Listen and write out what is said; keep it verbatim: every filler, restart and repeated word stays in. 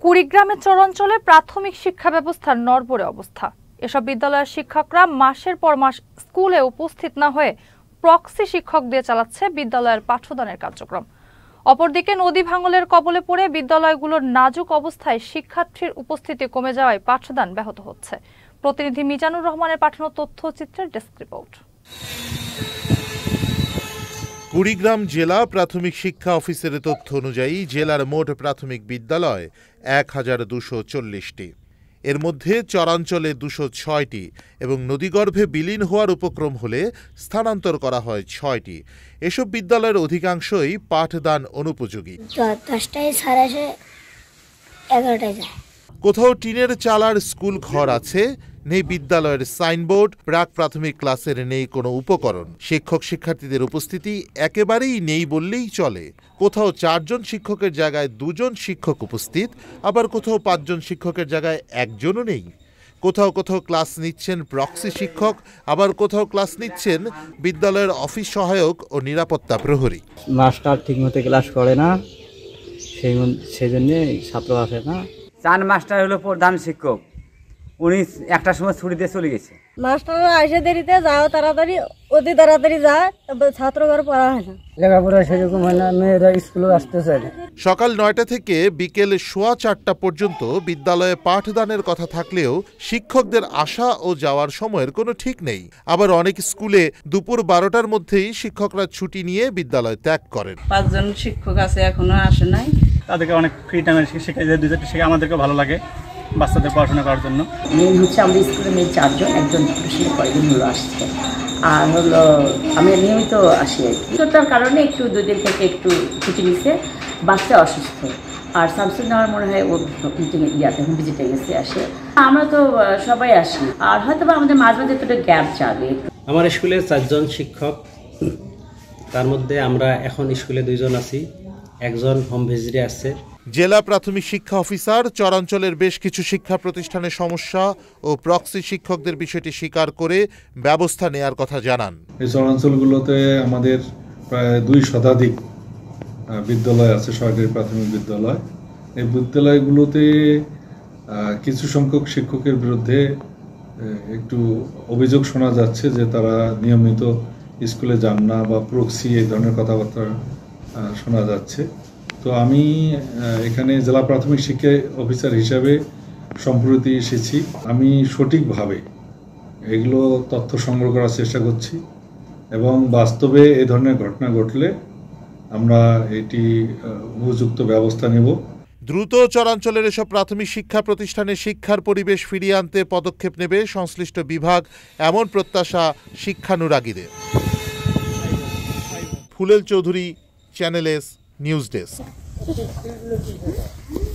কুড়িগ্রামের চরাঞ্চলে প্রাথমিক শিক্ষা ব্যবস্থার নড়বড়ে অবস্থা। এসব বিদ্যালয়ের শিক্ষকরা মাসের পর মাস স্কুলে উপস্থিত না হয়ে প্রক্সি শিক্ষক দিয়ে চালাচ্ছে বিদ্যালয়ের পাঠদানের কার্যক্রম। অপরদিকে নদী ভাঙনের কবলে পড়ে বিদ্যালয়গুলোর নাজুক অবস্থায় শিক্ষার্থীর উপস্থিতি কমে যাওয়ায় পাঠদান ব্যাহত হচ্ছে। প্রতিনিধি মিজানুর রহমানের পাঠানো তথ্যচিত্রের ডেস্ক রিপোর্ট। কুড়িগ্রাম জেলা প্রাথমিক শিক্ষা অফিসের তথ্য অনুযায়ী জেলার মোট প্রাথমিক বিদ্যালয় এক হাজার দুশো চল্লিশটি। এর মধ্যে চরাঞ্চলে দুশো ছয়টি এবং নদীগর্ভে বিলীন হওয়ার উপক্রম হলে স্থানান্তর করা হয় ছয়টি। এসব বিদ্যালয়ের অধিকাংশই পাঠদান অনুপযোগী। কোথাও টিনের চালার স্কুল ঘর আছে, নেই বিদ্যালয়ের সাইনবোর্ড, প্রাক প্রাথমিক ক্লাসের নেই কোনো উপকরণ। শিক্ষক শিক্ষার্থীদের উপস্থিতি একেবারেই নেই বললেই চলে। কোথাও চারজন শিক্ষকের জায়গায় দুজন শিক্ষক উপস্থিত, আবার কোথাও পাঁচজন শিক্ষকের জায়গায় একজনও নেই। কোথাও কোথাও ক্লাস নিচ্ছেন প্রক্সি শিক্ষক, আবার কোথাও ক্লাস নিচ্ছেন বিদ্যালয়ের অফিস সহায়ক ও নিরাপত্তা প্রহরী। মাস্টার ঠিকমতো ক্লাস করে না, সেই সেই জন্য ছাত্র আসে না। চার মাস্টার হলো প্রধান শিক্ষক, উনি একটা সময় ছুটি দিয়ে চলে গেছে। মাস্টাররা এসে দেরিতে যাও, তাড়াতাড়ি অতি তাড়াতাড়ি যায়, ছাত্রঘর পড়া হয় না, লেখাপড়া সেরকম হয় না, মেয়েরা স্কুলে আসতে চায় না। সকাল নয়টা থেকে বিকেল সোয়া চারটা পর্যন্ত বিদ্যালয়ে পাঠদানের কথা থাকলেও শিক্ষকদের আসা ও যাওয়ার সময়ের কোনো ঠিক নেই। আবার অনেক স্কুলে দুপুর বারোটার মধ্যেই শিক্ষকরা ছুটি নিয়ে বিদ্যালয় ত্যাগ করেন। পাঁচজন শিক্ষক আছে, এখনো আসে নাই। তাদেরকে অনেক ফ্রি টাইমে শিখে যায়, দুই চারটে শিখে আমাদেরকে ভালো লাগে বাচ্চাদের পড়াশোনা করার জন্য। মেন হচ্ছে আমাদের স্কুলে মেয়ে চারজন, একজন পুরুষের কয়েকদিন হলো আসছে, আর হলো আমি নিয়মিত আসি আর কি। তার কারণে একটু দুই দিন থেকে একটু ছুটি নিচ্ছে, বাচ্চা অসুস্থ, আর শামসুন নেওয়ার মনে হয় ও মিটিং ইয়াতে ভিজিটে গেছে আসে। আমরা তো সবাই আসি, আর হয়তো বা আমাদের মাঝে মাঝে একটু গ্যাপ যাবে। আমার স্কুলে চারজন শিক্ষক, তার মধ্যে আমরা এখন স্কুলে দুইজন আছি, একজন হোম ভিজিটে আসছে। জেলা প্রাথমিক শিক্ষা অফিসার চরাঞ্চলের বেশ কিছু শিক্ষা প্রতিষ্ঠানের সমস্যা ও প্রক্সি শিক্ষকদের বিষয়টি স্বীকার করে ব্যবস্থা নেয়ার কথা জানান। এই চরাঞ্চলগুলোতে আমাদের প্রায় দুই শতাধিক বিদ্যালয় আছে, সরকারি প্রাথমিক বিদ্যালয়। এই বিদ্যালয়গুলোতে কিছু সংখ্যক শিক্ষকের বিরুদ্ধে একটু অভিযোগ শোনা যাচ্ছে যে তারা নিয়মিত স্কুলে যান না বা প্রক্সি এই ধরনের কথাবার্তা শোনা যাচ্ছে। তো আমি এখানে জেলা প্রাথমিক শিক্ষা অফিসার হিসাবে সম্প্রতি এসেছি। আমি সঠিকভাবে এগুলো তথ্য সংগ্রহ করার চেষ্টা করছি এবং বাস্তবে এই ধরনের ঘটনা ঘটলে আমরা এটি উপযুক্ত ব্যবস্থা নেব। দ্রুত চরাঞ্চলের এসব প্রাথমিক শিক্ষা প্রতিষ্ঠানে শিক্ষার পরিবেশ ফিরিয়ে আনতে পদক্ষেপ নেবে সংশ্লিষ্ট বিভাগ, এমন প্রত্যাশা শিক্ষানুরাগীদের। Phulel Chowdhury, Channel S news desk.